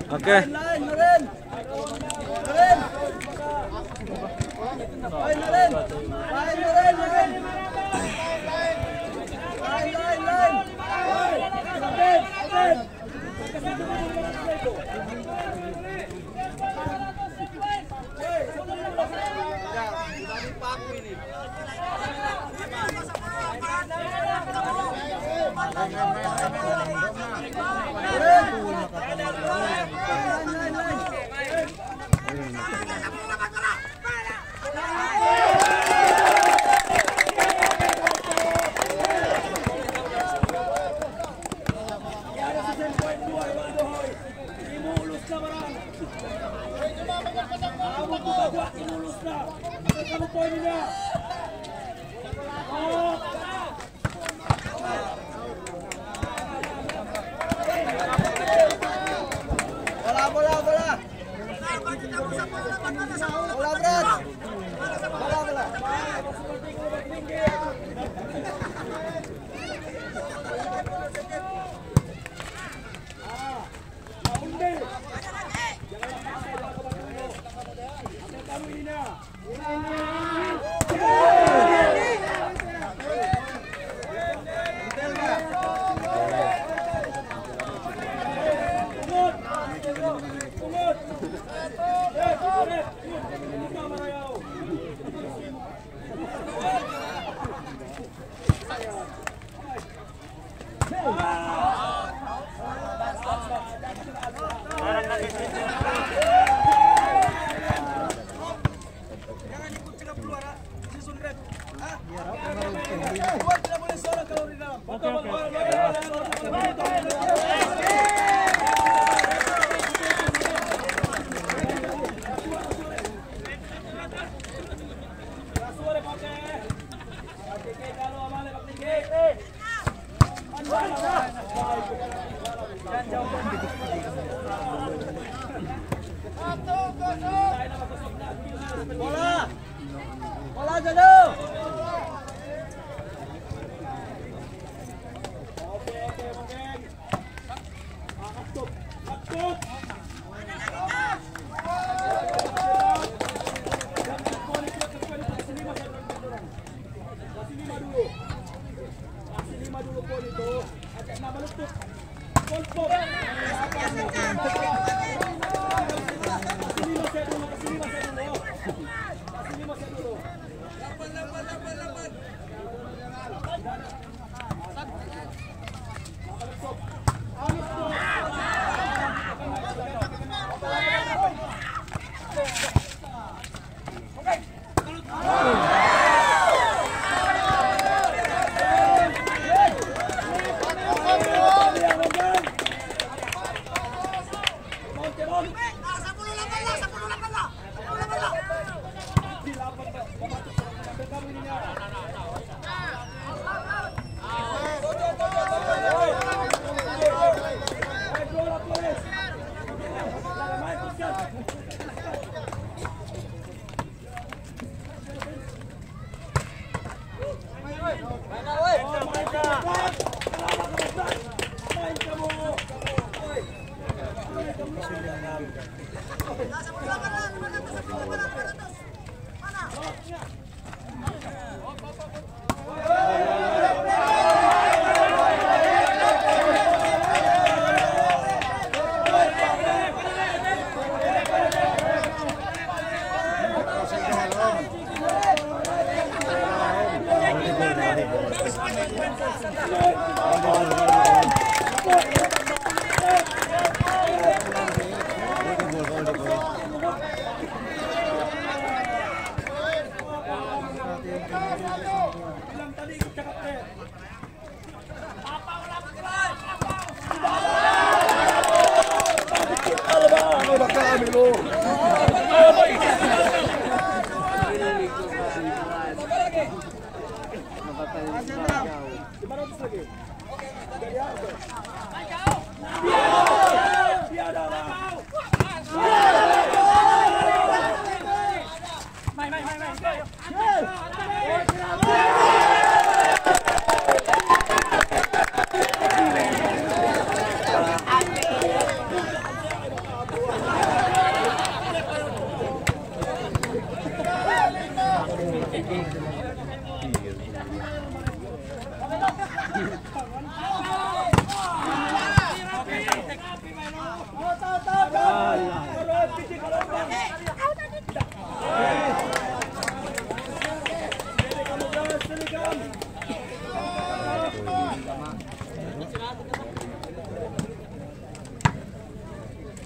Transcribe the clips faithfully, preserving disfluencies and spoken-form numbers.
Oke. Bola. Bola jauh. Oke, oke, oke. Masuk. Masuk. Kasih lima dulu poin itu. Ada enam lutut. Pol pol.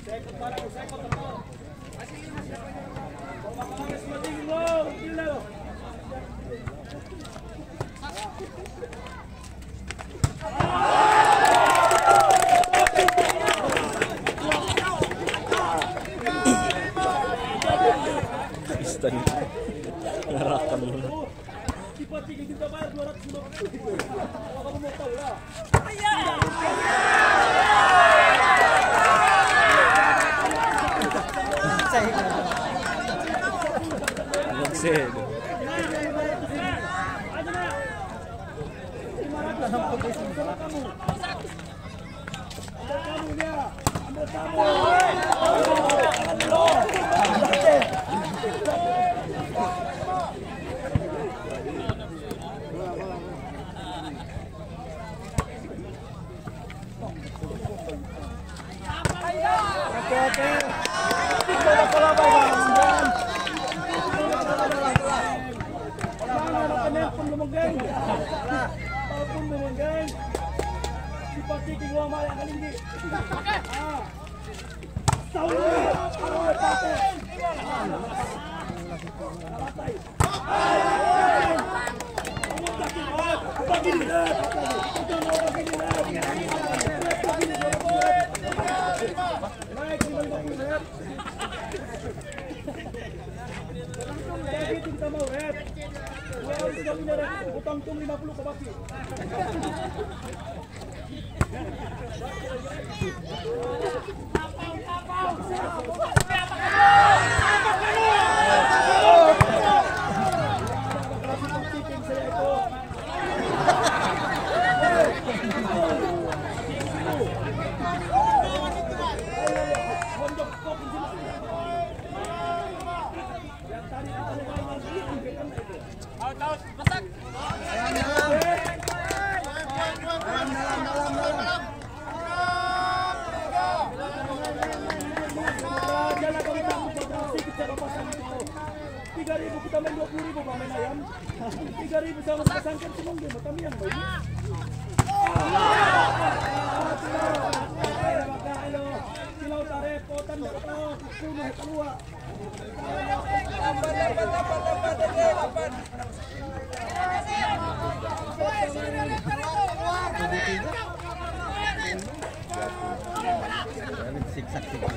Second para, second para. Pagkakalas matigil mo, matigil na. Istan. Ngarakan mo na. Ipatigil kita bayar dua ratus lima puluh. Kalau kamu mau tahu lah. Magsid. Kamu dia, ambil kamu. Oke, kita dah kalah bang. Jangan kena pun lumenggang. Pun lumenggang. Seperti di luar malam kali ini. Oke. Ah. Tahu. Oh, pate. Alatai. Bagi dia. Kita mau bagi dia. Naik lima puluh red. Jadi kita mau red. Wow, sudah punya red. Utang tung lima puluh ke baki. Tiga ribu kita main dua puluh ribu main ayam. Tiga ribu sama pasangkan semua game kami yang main. Silau tarik potan dapat kuno keluar. Siksak siksak.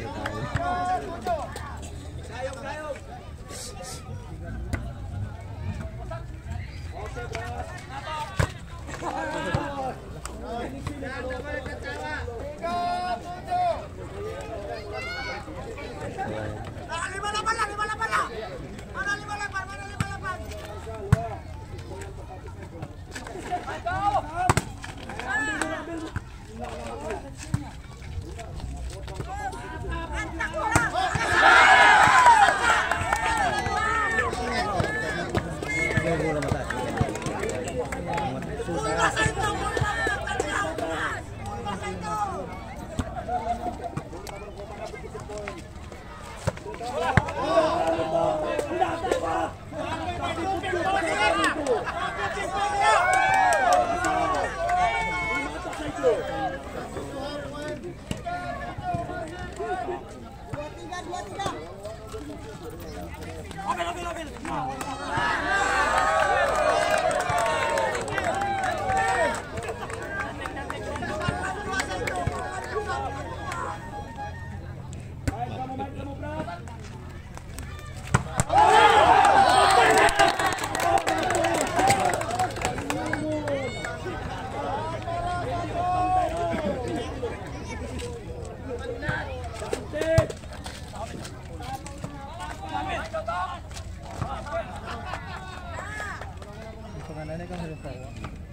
Penganannya kan harus tahu.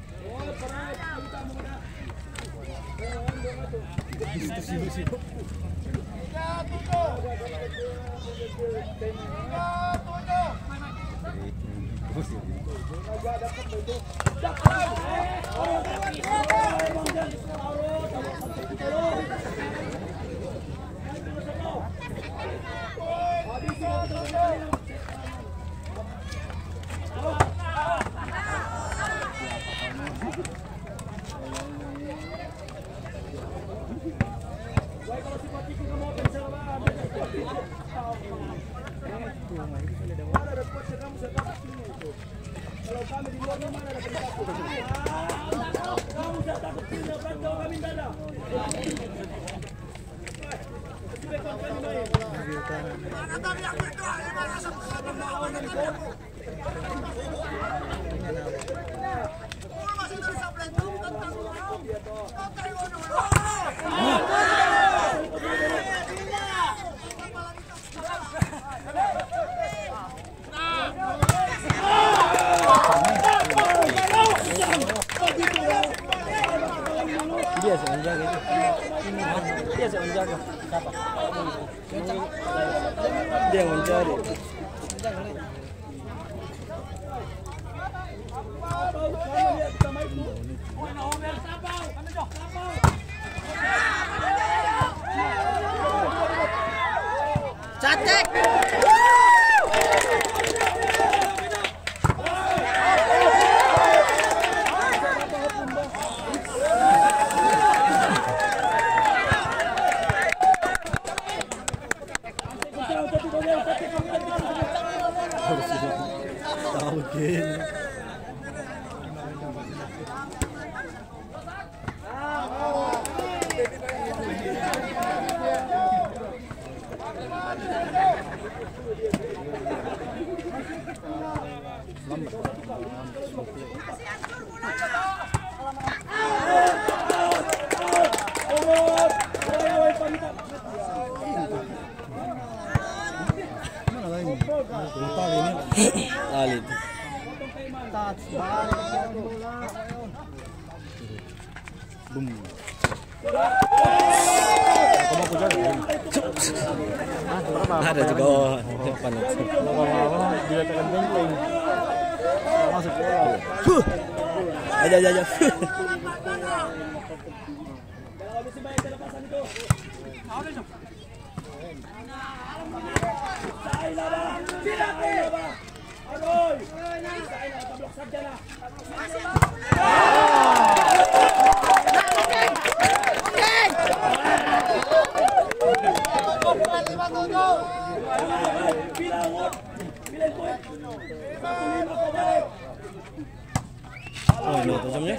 Itu sih sih. Baik, kalau simpati kita mau pensar Jauh kami di luar rumah ada pendapur. Kamu tidak takut pindah, jauh kami tidak ada. Dia sih menjaga itu. Dia sih menjaga. Siapa? Dia yang mencari. Cantik. Tahu gini. Mana lagi? Tali ini. Tali. Boom. Kamu aku jaga. Ada juga depan. Lama-lama dia tekan benteng. Masuk bola. Aja aja aja. Oh, ini tajamnya.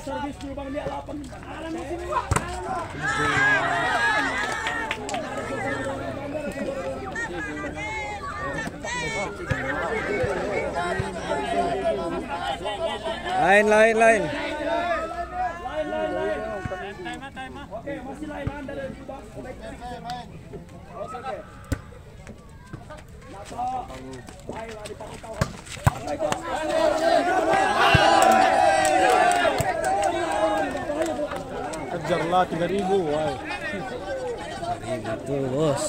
Lain, lain, lain. Lain, lain, lain. Oke, masih lain Anda dari sudah. Oke. Nato. Ayolah dipantau. Kejarlah tiga ribu, wah. Itu bos.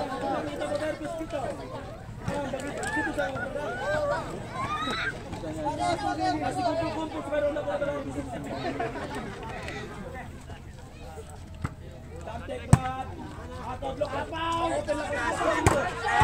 Masih kumpul-kumpul supaya ronda bola berlalu di sini. Cantik berat. Atau blok apa? Open lagi.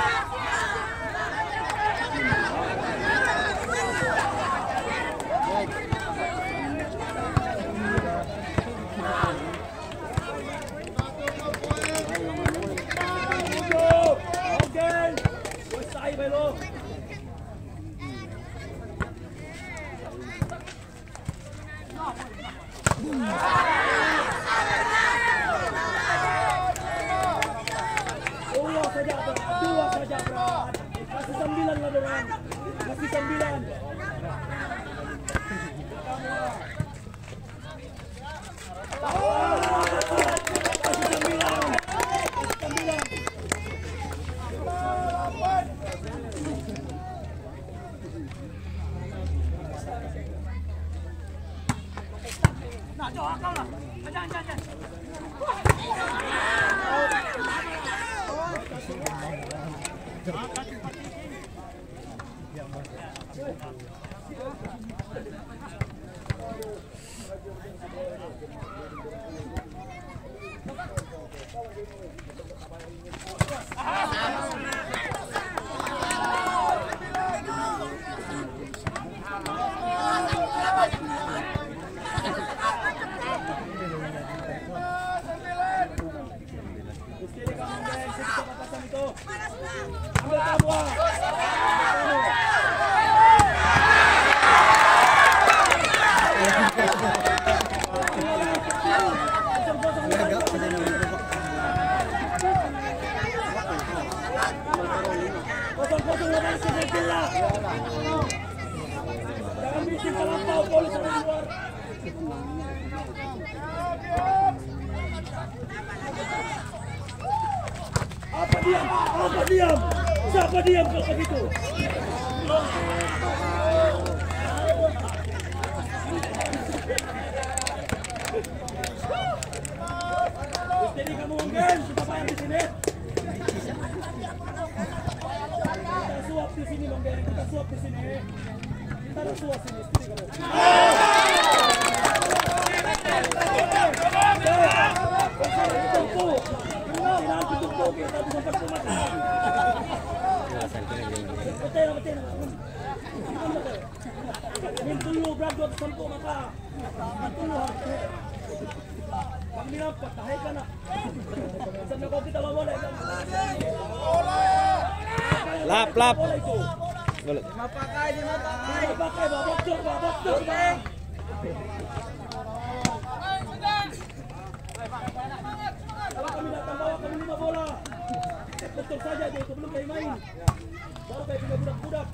Dua saja berat, dua saja berat. Masih sembilan lah berat, masih sembilan. Masih sembilan, sembilan. Nah, jauh akal lah. Jangan, jangan, jangan. Ambil kamu. Kosong-kosong lawan Sevilla. Jangan bikin terlampau polis dari luar. Apa diam? Apa diam? Siapa diam kalau begitu? Jadi kamu mungkin kita bayar di sini. Kita suap di sini Bang Gary, kita suap di sini. Kita ada suap sini, sini kamu. Kita bisa berkumat. Betul, betul. Min dulu berapa sampai mata. Dulu harus. Kami nampak tahay ka na. Sabi ko kita lawan ay. Lap, lap. Mapakay, di mapakay. Mapakay, babaktor, babaktor. Kalau kami datang bawa kami lima bola. Betul saja dia itu belum kayak main. Baru kayak punya budak-budak.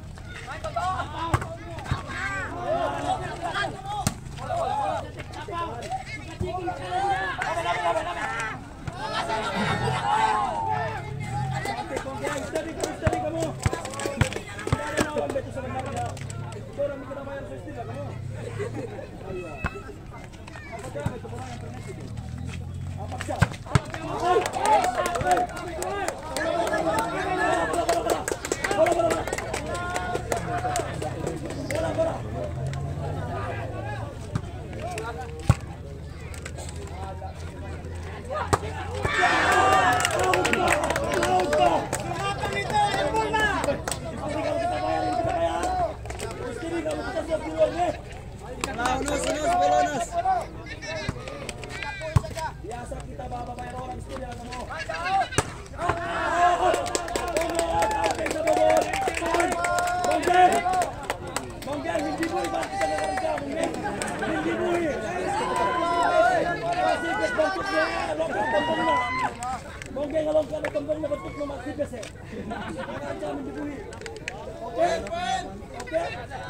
Biasa kita bawa bayar orang istri ya kamu. Bongger, bongger hindi mo iba kita nakarga bongger. Hindi mo eh. Kasi kes bantuk niya, lokal tombong na. Bongger ngalong ka na tombong na bantuk mo magsibes eh. Nakarga hindi mo eh. Okay? Okay?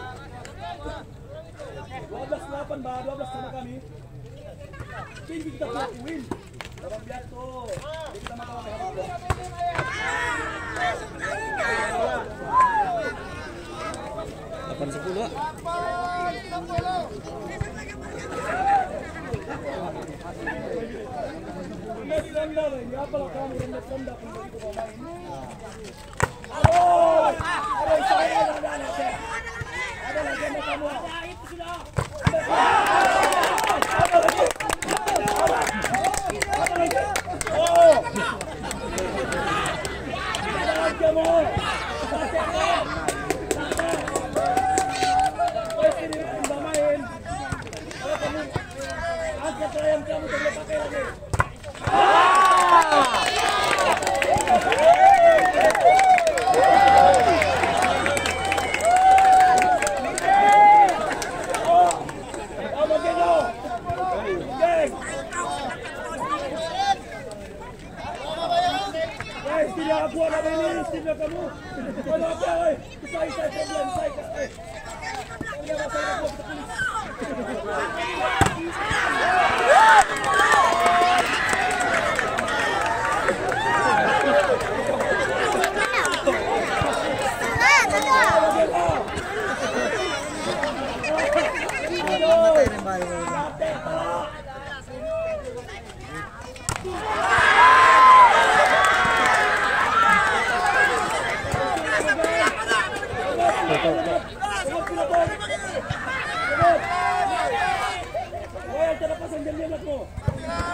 dua belas delapan ba? dua belas sama kami. Hindi kita patuhin. Orang biar tuh. Hindi kita makawa kay Hamad. delapan sepuluh. Rendah-rendah ini apa lah kamu rendah-rendah pun begitu pemain. Aduh, aduh saya ada anak saya. Ada lagi yang kamu. Itu sudah. Oh. Ada lagi kamu. Ayam kamu tidak pakai lagi. Oh, kamu kena. Geng. Guys, tidak aku ada ini, tidak kamu. Kalau apa, oi? Saya saya problem saya. Eh. Jangan saya buat tertulis. Wah, cara pasang jam-jam aku.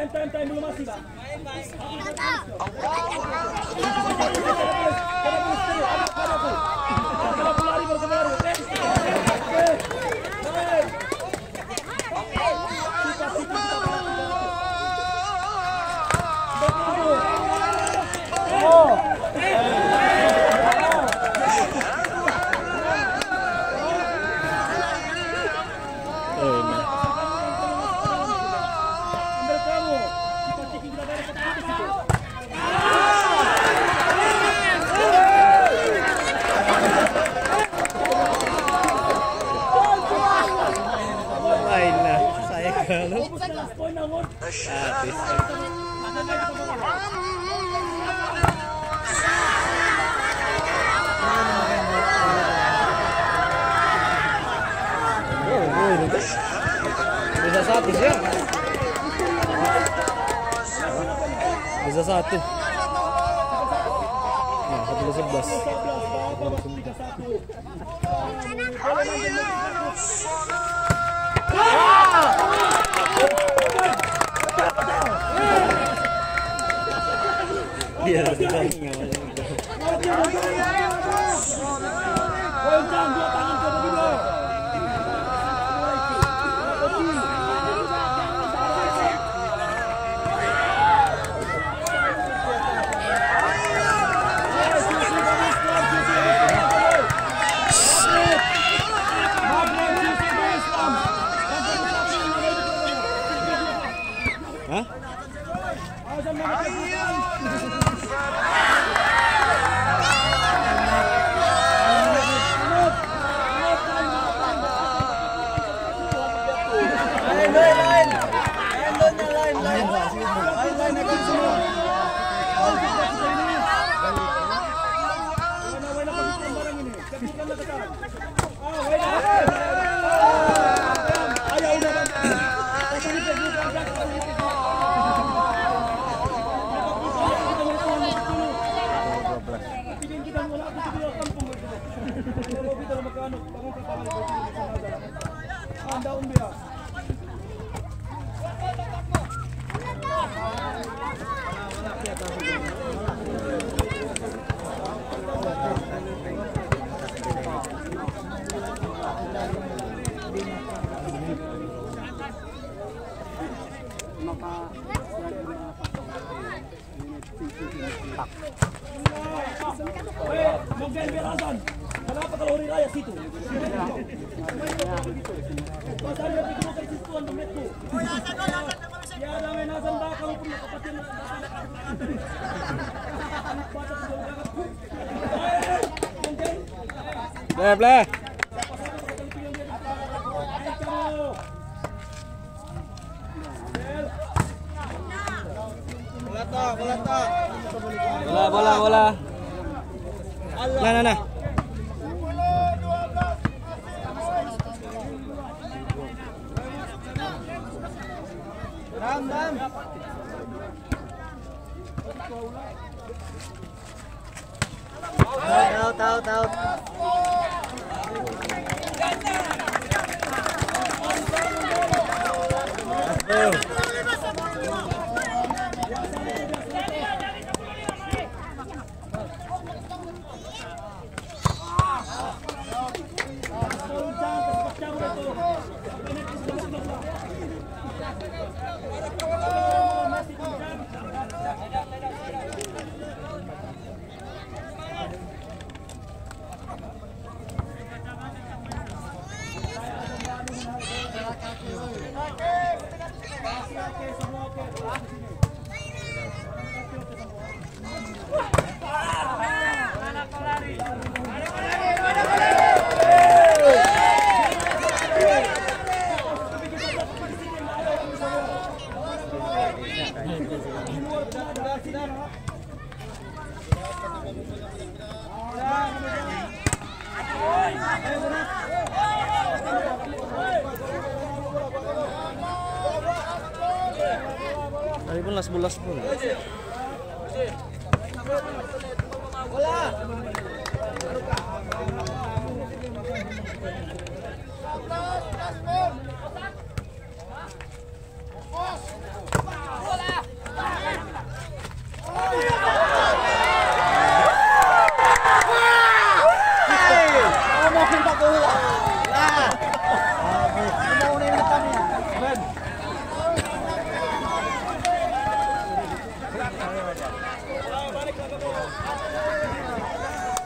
time, time, time, belum masih, Pak. Kalau lari baru baru. Bisa satu sih. Bisa satu. Nah, satu ke sebelas. Dia Hah? Lain, lain, lain. Lain, lain, lain. Lain, lain akan semua. Kenapa kalau hari raya situ? Pasarnya pikir ke situ untuk itu. Ya ada menasan dah kalau punya kepastian. Bleh bleh. Bola tak, bola tak. Bola bola bola. Nah nah nah. Ram, ram. Tahu, tahu, tahu. Oh. Tadi pun las bolas pun. Bola.